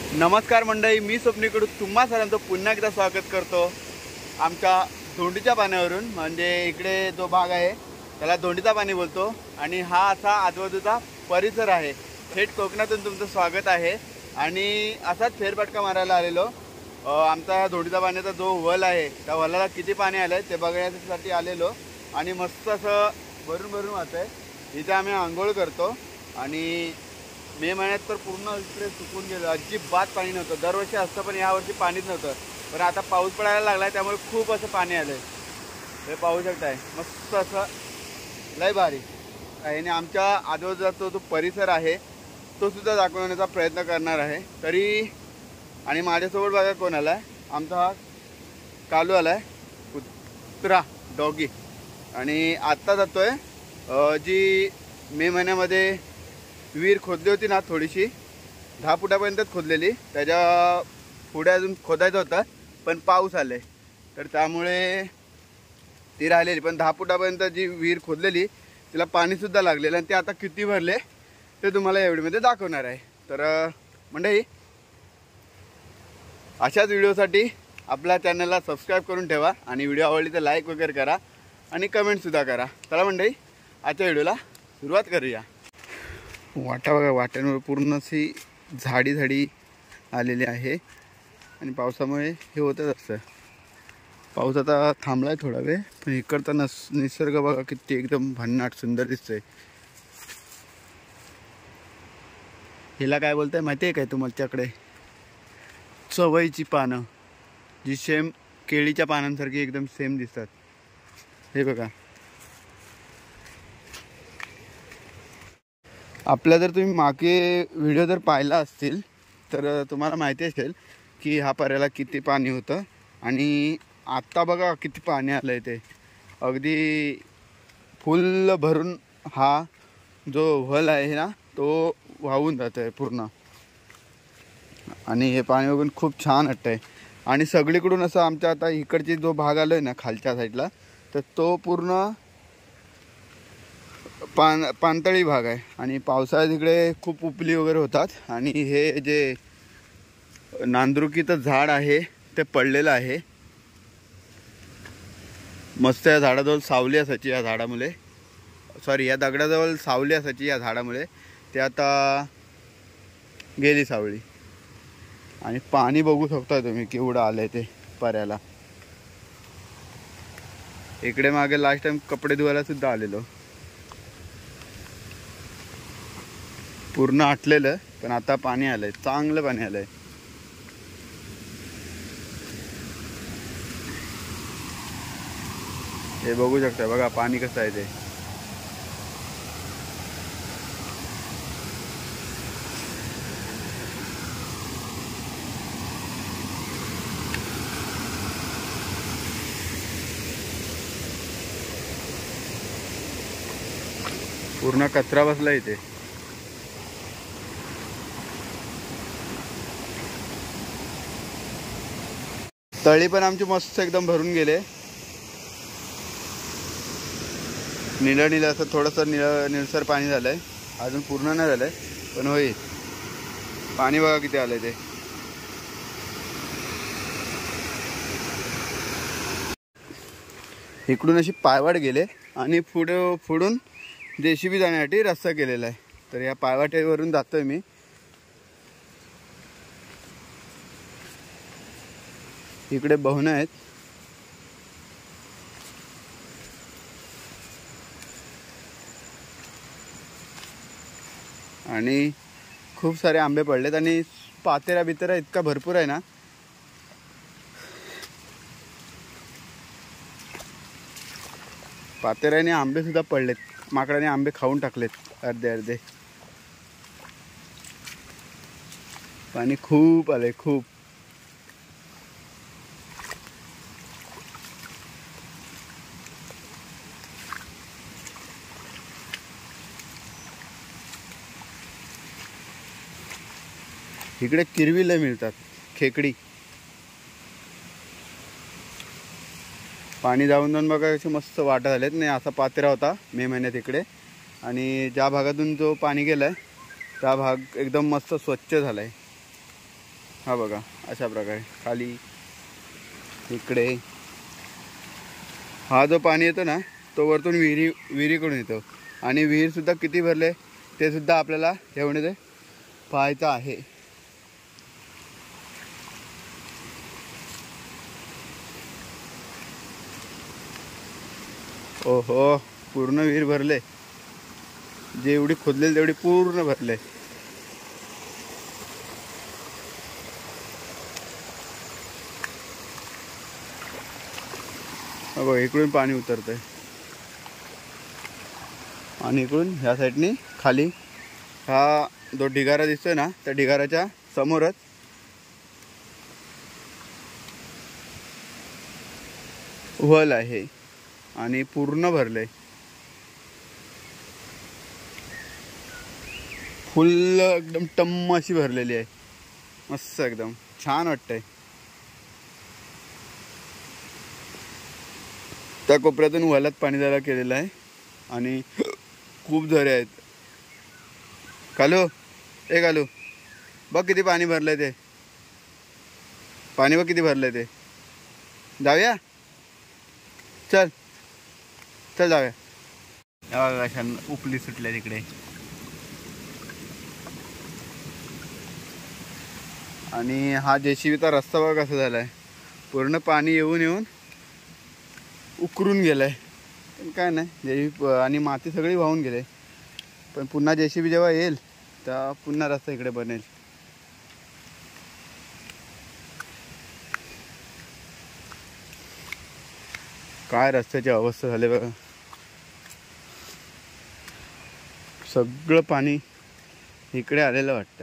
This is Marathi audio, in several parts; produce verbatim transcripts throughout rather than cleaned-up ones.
नमस्कार मंडळी, मी स्वप्नीकडून तुम्हा सर्वांचं पुन्हा एकदा स्वागत करतो आमच्या धोंडीच्या पाण्यावरून। म्हणजे इकडे जो भाग आहे त्याला धोंडीचा पाणी बोलतो आणि हा असा आजूबाजूचा परिसर आहे। थेट कोकणातून तुमचं स्वागत आहे आणि असाच फेरफटका मारायला आलेलो। आमचा धोंडीचा पाण्याचा जो वल आहे त्या वलाला किती पाणी आलंय ते बघण्यासाठी आलेलो आणि मस्त असं भरून भरून वाहतंय। इथे आम्ही आंघोळ करतो आणि मे महिन्यात तर पूर्ण इकडे सुकून गेलं, अजिबात पाणी नव्हतं। दरवर्षी असतं पण यावर्षी पाणीच नव्हतं, पण आता पाऊस पडायला लागला त्यामुळे खूप असं पाणी आलंय। हे पाहू शकताय, मस्त असं लय भारी आहे। आमच्या आजूबाजूचा जो परिसर आहे तो सुद्धा दाखवण्याचा प्रयत्न करणार आहे तरी। आणि माझ्यासोबत बघा कोण आलाय, आमचा हा कालू आलाय, कुत्रा डॉगी। आणि आत्ता जातोय जी मे महिन्यामध्ये विहीर खोदली होती ना, थोडीशी दहा फुटापर्यंतच खोदलेली, त्याच्या पुढे अजून खोदायचं होतं पण पाऊस आले तर त्यामुळे ती राहिलेली। पण दहा फुटापर्यंत जी विहीर खोदलेली तिला पाणीसुद्धा लागलेलं आणि ते आता किती भरले ते तुम्हाला या व्हिडिओमध्ये दाखवणार आहे। तर मंडळी, अशाच व्हिडिओसाठी आपल्या चॅनलला सबस्क्राईब करून ठेवा आणि व्हिडिओ आवडली तर लाईक वगैरे करा आणि कमेंटसुद्धा करा। चला मंडळी, आजच्या व्हिडिओला सुरुवात करूया। वाटा बघा, वाट्यांवर पूर्ण अशी झाडी झाडी आलेली आहे आणि पावसामुळे हे होतच असतं। पाऊस आता थांबलाय थोडा वेळ, पण इकडचा नस निसर्ग बघा किती एकदम भन्नाट सुंदर दिसतोय। हिला काय बोलताय माहिती आहे काय तुमच्याकडे? चवळीची पानं, जी सेम केळीच्या पानांसारखी एकदम सेम दिसतात। हे बघा, आपल्या जर तुम्ही मागे व्हिडिओ जर पाहिला असतील तर तुम्हाला माहिती असेल की हा पर्याला किती पाणी होतं आणि आत्ता बघा किती पाणी आलं आहे। ते अगदी फुल भरून हा जो व्हल आहे ना तो वाहून जात आहे पूर्ण आणि हे पाणी बघून खूप छान वाटतंय। आणि सगळीकडून असं आमच्या आता इकडची जो भाग आलो आहे ना खालच्या साईडला, तर तो पूर्ण पान पाणतळी भाग आहे आणि पावसाळ्यात इकडे खूप उपली वगैरे होतात। आणि हे जे नांदरुकीचं झाड आहे ते पडलेलं आहे। मस्त या झाडाजवळ सावली असायची, या झाडामुळे सॉरी या दगडाजवळ सावली असायची या झाडामुळे, ते आता गेली सावली। आणि पाणी बघू शकता तुम्ही केवढं आलंय ते पर्याला। इकडे मागे लास्ट टाइम कपडे धुवायला सुद्धा आलेलो, पूर्ण आटलेलं, पण आता पाणी आलंय, चांगलं पाणी आलंय। हे बघू शकता बघा पाणी कसं आहे ते। पूर्ण कचरा बसला इथे। तळी पण आमची मस्त एकदम भरून गेले, निळं निळं असं थोडंसं निळं निळसर पाणी झालंय, अजून पूर्ण नाही झालंय पण होईल। पाणी बघा किती आलंय ते। इकडून अशी पायवाट गेले आणि पुढे पुढून जेसीबी जाण्यासाठी रस्ता केलेला आहे, तर या पायवाटेवरून जातोय मी। इकडे बहुना आहेत आणि खूप सारे आंबे पडलेत आणि पातेरा बितेरा इतका भरपूर आहे ना, पातेऱ्याने आंबे सुद्धा पडलेत, माकडाने आंबे खाऊन टाकलेत अर्धे अर्धे। पाणी खूप आलंय, खूप। इकडे किरवी लय मिळतात, खेकडी। पाणी जाऊन जाऊन बघा कसे मस्त वाटा झालेत। नाही असा पातेरा होता मे महिन्यात इकडे, आणि ज्या भागातून जो पाणी गेलाय त्या भाग एकदम मस्त स्वच्छ झालाय। हा बघा अशा प्रकारे खाली इकडे हा जो पाणी येतो ना तो वरतून विहिरी विहिरीकडून येतो आणि विहीरसुद्धा किती भरले ते सुद्धा आपल्याला यामध्ये पाहायचं आहे. ओहो पूर्ण विहीर भरले, जेवढी खोदलेली तेवढी पूर्ण भरले. बघ इकडून पाणी उतरतंय आणि इकडून ह्या साईडनी खाली हा जो ढिगारा दिसतोय ना त्या ढिगाराच्या समोरच वल आहे आणि पूर्ण भरले, फुल एकदम टम्म अशी भरलेली आहे. मस्त एकदम छान वाटतंय. त्या कोपऱ्यातून वलात पाणी जायला केलेलं आहे आणि खूप झरे आहेत. कालू ए कालू बघ किती पाणी भरलंय ते, पाणी बघ किती भरलंय ते. जाऊया चल चल जाऊया. बघा कशा उपली सुटल्या तिकडे आणि हा जेसीबीचा रस्ता बघा कसा झालाय, पूर्ण पाणी येऊन येऊन उकरून गेलाय. पण काय नाही जेसीबी आणि माती सगळी वाहून गेले, पण पुन्हा जेसीबी जेव्हा येईल तर पुन्हा रस्ता इकडे बनेल. काय रस्त्याची अवस्था झाली बघा, सगळं पाणी इकडे आलेलं वाटतं.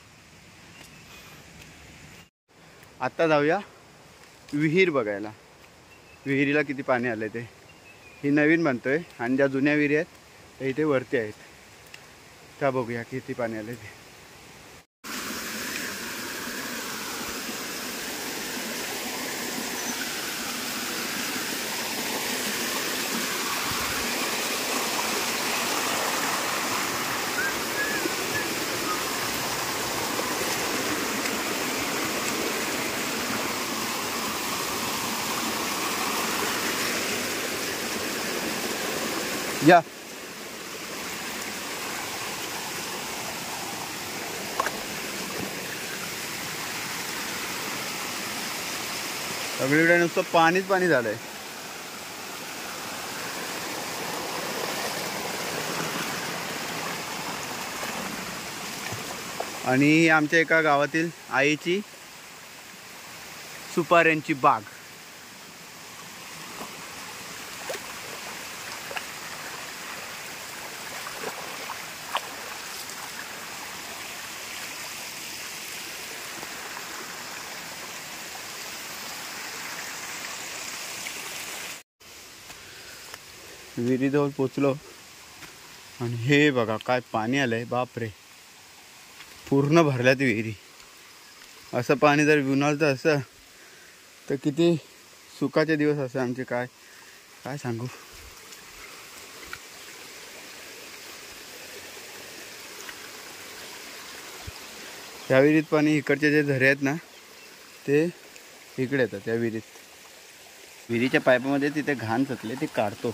आता जाऊया विहीर बघायला, विहिरीला किती पाणी आले ते. ही नवीन बनतोय आणि ज्या जुन्या विहिरी आहेत त्या इथे वरती आहेत, त्या बघूया किती पाणी आले ते. या सगळीकडे नुसतं पाणीच पाणी झालंय. आणि आमच्या एका गावातील आईची सुपाऱ्यांची बाग. विहिरीजवळ पोचलो आणि हे बघा काय पाणी आलंय, बापरे पूर्ण भरल्यात विहिरी. असं पाणी जर उन्हाळतं असं तर किती सुखाचे दिवस असे आमचे, काय काय सांगू. त्या विहिरीत पाणी, इकडचे जे झरे आहेत ना ते इकडे येतात त्या विहिरीत. विहिरीच्या पाईपामध्ये तिथे घाण चकले ते काढतो.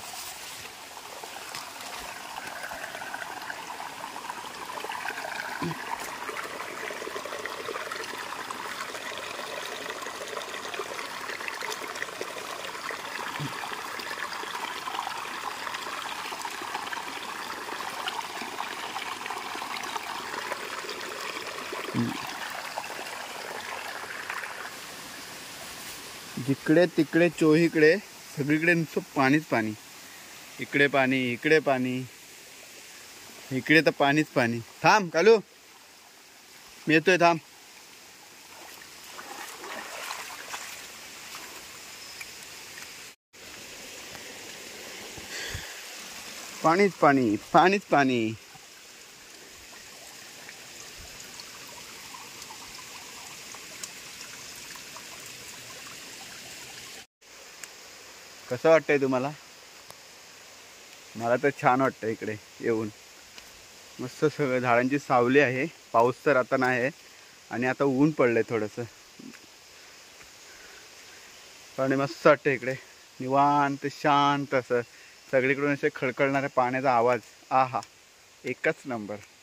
जिकडे तिकडे चोहीकडे सगळीकडे नुसतं पाणीच पाणी. इकडे पाणी, इकडे पाणी, इकडे तर पाणीच पाणी. थांब कालू मी येतोय थांब. पाणीच पाणी, पाणीच पाणी. कसं वाटतंय तुम्हाला? मला तर छान वाटतं इकडे येऊन. मस्त सगळं झाडांची सावली आहे. पाऊस तर आता नाही आहे आणि आता ऊन पडलंय थोडंसं आणि मस्त वाटतं इकडे निवांत शांत असं सगळीकडून असे खळखळणाऱ्या पाण्याचा आवाज. आहा एकच नंबर.